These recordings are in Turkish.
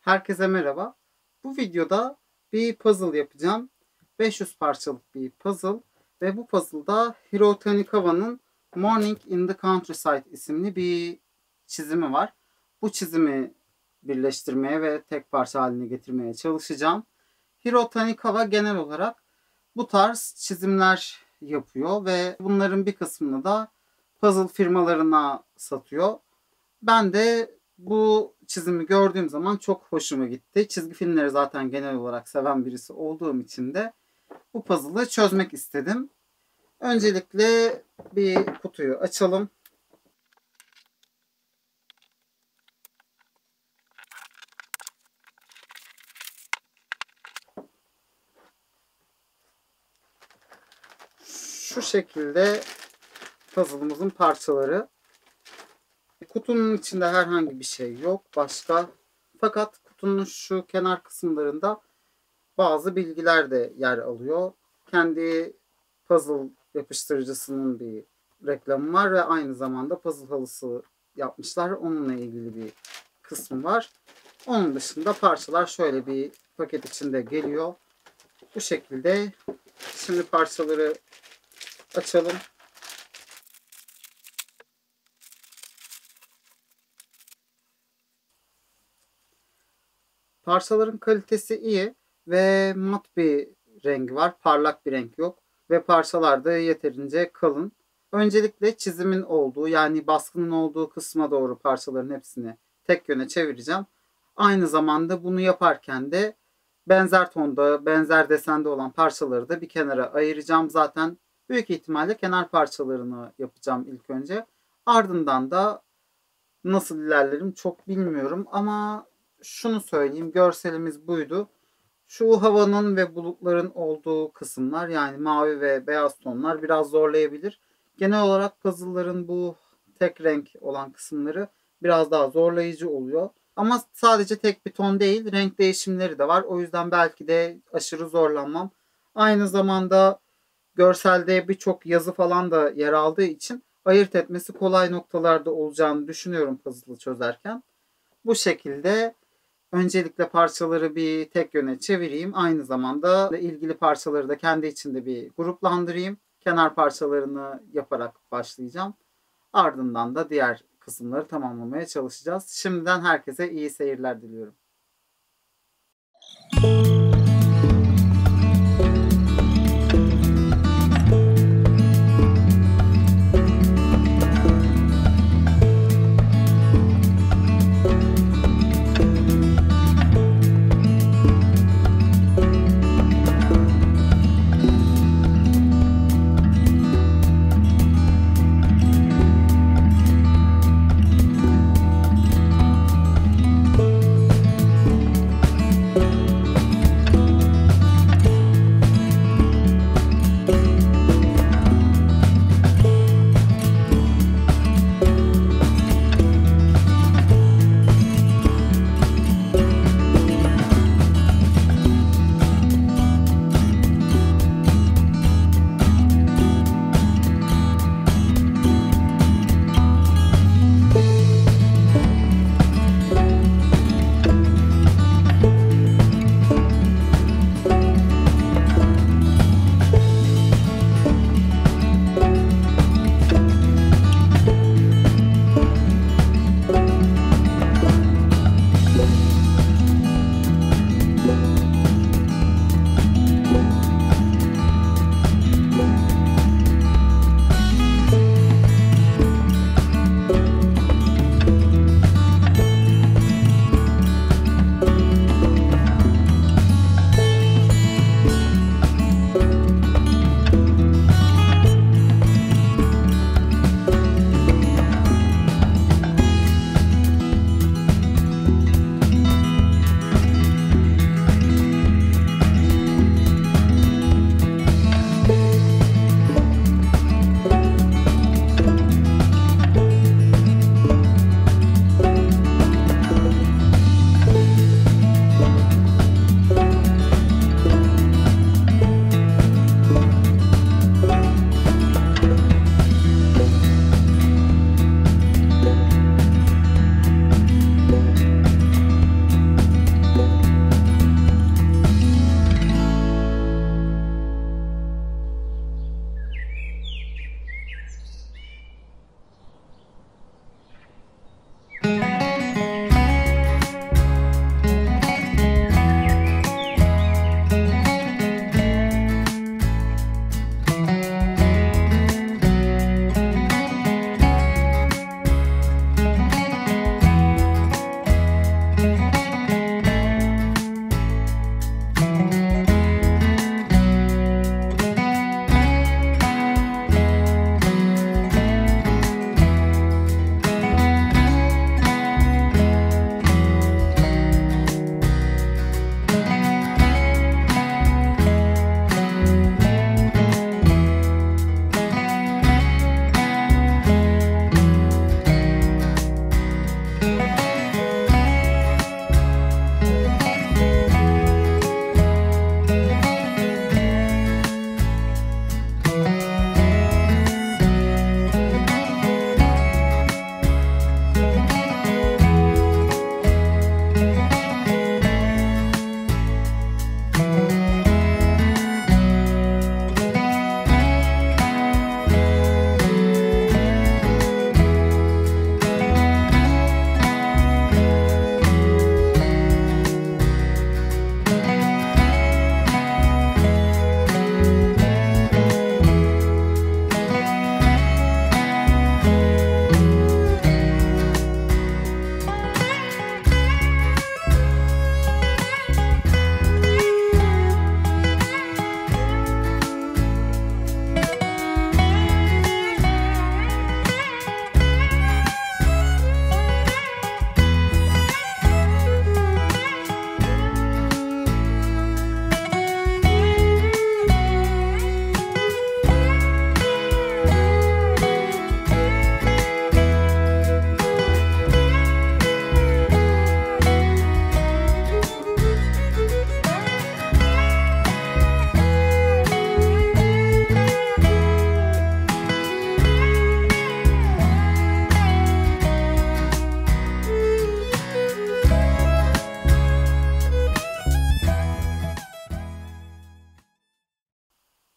Herkese merhaba. Bu videoda bir puzzle yapacağım. 500 parçalık bir puzzle ve bu puzzle'da Hiro Tanikawa'nın Morning in the Countryside isimli bir çizimi var. Bu çizimi birleştirmeye ve tek parça haline getirmeye çalışacağım. Hiro Tanikawa genel olarak bu tarz çizimler yapıyor ve bunların bir kısmını da puzzle firmalarına satıyor. Ben de bu çizimi gördüğüm zaman çok hoşuma gitti. Çizgi filmleri zaten genel olarak seven birisi olduğum için de bu puzzle'ı çözmek istedim. Öncelikle bir kutuyu açalım. Şu şekilde puzzle'ımızın parçaları. Kutunun içinde herhangi bir şey yok başka. Fakat kutunun şu kenar kısımlarında bazı bilgiler de yer alıyor. Kendi puzzle yapıştırıcısının bir reklamı var ve aynı zamanda puzzle halısı yapmışlar. Onunla ilgili bir kısmı var. Onun dışında parçalar şöyle bir paket içinde geliyor. Bu şekilde. Şimdi parçaları açalım. Parçaların kalitesi iyi ve mat bir rengi var. Parlak bir renk yok. Ve parçalar da yeterince kalın. Öncelikle çizimin olduğu, yani baskının olduğu kısma doğru parçaların hepsini tek yöne çevireceğim. Aynı zamanda bunu yaparken de benzer tonda, benzer desende olan parçaları da bir kenara ayıracağım. Zaten büyük ihtimalle kenar parçalarını yapacağım ilk önce. Ardından da nasıl ilerlerim çok bilmiyorum ama şunu söyleyeyim, görselimiz buydu. Şu havanın ve bulutların olduğu kısımlar, yani mavi ve beyaz tonlar biraz zorlayabilir. Genel olarak puzzle'ların bu tek renk olan kısımları biraz daha zorlayıcı oluyor. Ama sadece tek bir ton değil, renk değişimleri de var. O yüzden belki de aşırı zorlanmam. Aynı zamanda görselde birçok yazı falan da yer aldığı için ayırt etmesi kolay noktalarda olacağını düşünüyorum puzzle'ı çözerken. Bu şekilde öncelikle parçaları bir tek yöne çevireyim. Aynı zamanda ilgili parçaları da kendi içinde bir gruplandırayım. Kenar parçalarını yaparak başlayacağım. Ardından da diğer kısımları tamamlamaya çalışacağız. Şimdiden herkese iyi seyirler diliyorum.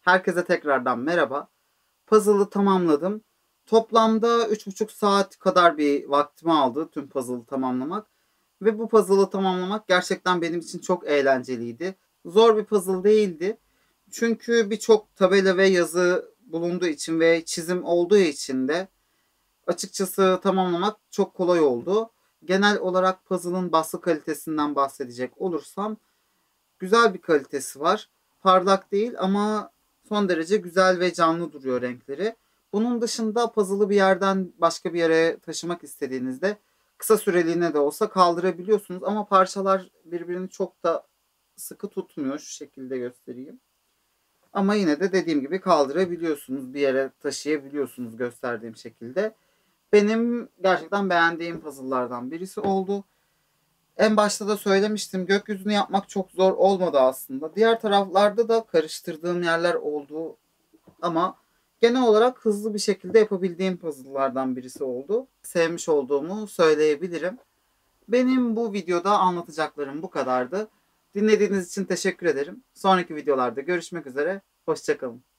Herkese tekrardan merhaba. Puzzle'ı tamamladım. Toplamda 3,5 saat kadar bir vaktimi aldı tüm puzzle'ı tamamlamak. Ve bu puzzle'ı tamamlamak gerçekten benim için çok eğlenceliydi. Zor bir puzzle değildi. Çünkü birçok tabela ve yazı bulunduğu için ve çizim olduğu için de açıkçası tamamlamak çok kolay oldu. Genel olarak puzzle'ın baskı kalitesinden bahsedecek olursam güzel bir kalitesi var. Parlak değil ama son derece güzel ve canlı duruyor renkleri. Bunun dışında puzzle'ı bir yerden başka bir yere taşımak istediğinizde kısa süreliğine de olsa kaldırabiliyorsunuz ama parçalar birbirini çok da sıkı tutmuyor. Şu şekilde göstereyim. Ama yine de dediğim gibi kaldırabiliyorsunuz. Bir yere taşıyabiliyorsunuz gösterdiğim şekilde. Benim gerçekten beğendiğim puzzle'lardan birisi oldu. En başta da söylemiştim, gökyüzünü yapmak çok zor olmadı aslında. Diğer taraflarda da karıştırdığım yerler oldu ama genel olarak hızlı bir şekilde yapabildiğim puzzle'lardan birisi oldu. Sevmiş olduğumu söyleyebilirim. Benim bu videoda anlatacaklarım bu kadardı. Dinlediğiniz için teşekkür ederim. Sonraki videolarda görüşmek üzere. Hoşça kalın.